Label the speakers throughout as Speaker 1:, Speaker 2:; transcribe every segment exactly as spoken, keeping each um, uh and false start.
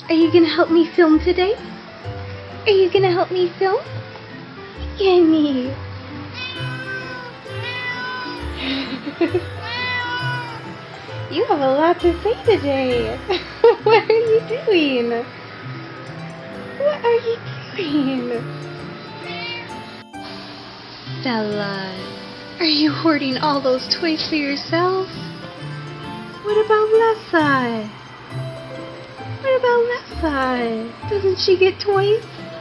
Speaker 1: Are you gonna help me film today? Are you gonna help me film? Yummy. You have a lot to say today. What are you doing? What are you doing? Bella, are you hoarding all those toys for yourself? What about Alessa? What about Alessa? Doesn't she get toys?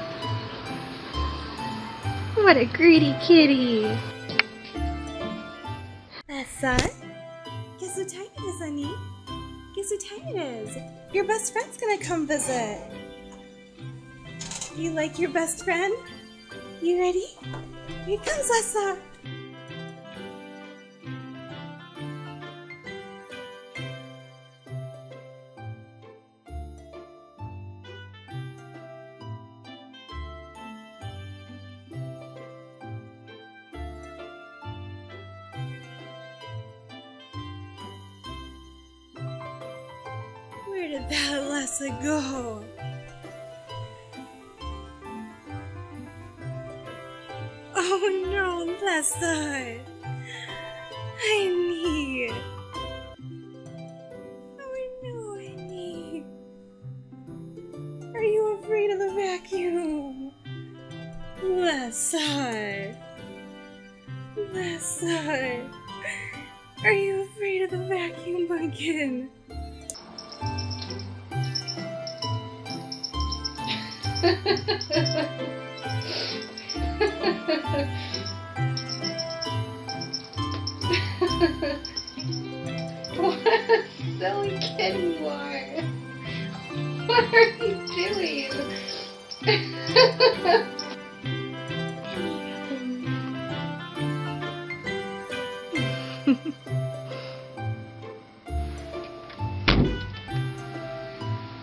Speaker 1: What a greedy kitty.
Speaker 2: Alessa? Guess what time it is, honey? Guess what time it is? Your best friend's gonna come visit. You like your best friend? You ready? Here comes Alessa. Where did that Alessa go? Oh no, Alessa! Honey! Oh no, honey! Are you afraid of the vacuum? Alessa! Alessa! Are you afraid of the vacuum again?
Speaker 1: What a silly kid you are. What are you doing?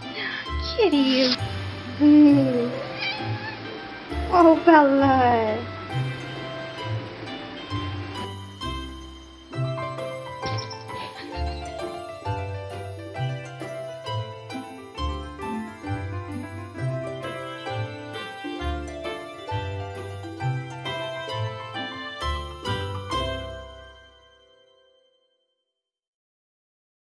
Speaker 1: Kitty. Oh, Bella.